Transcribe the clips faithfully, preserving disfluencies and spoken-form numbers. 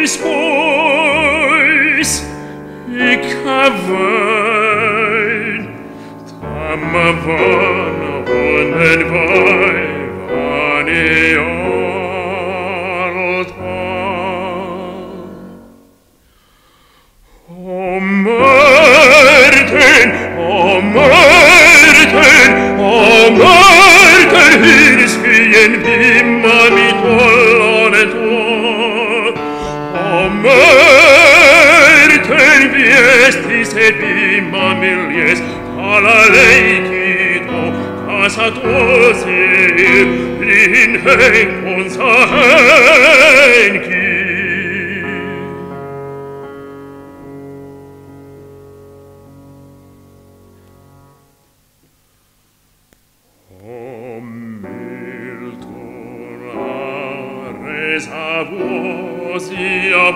Pois, pois, ik ha wein, tamma vana honen vai, vani alta. O Martin, o Martin, o Martin, hirs hyen vimma mit ollonet tuo. O Martin, viestis et vimma miljes, ala leikito, casa tosi, lin henkon sa henki. A vosia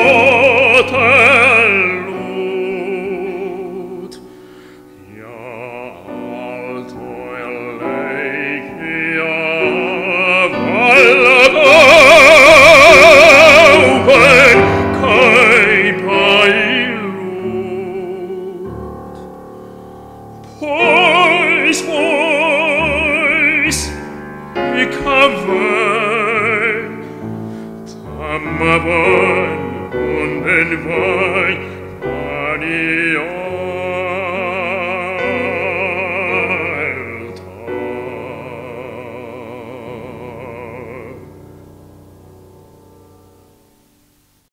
votellut, ja alto e leicia valla gaupen, caipa illut. Pois, pois, ik ha wein, tamma wein, und den Wein,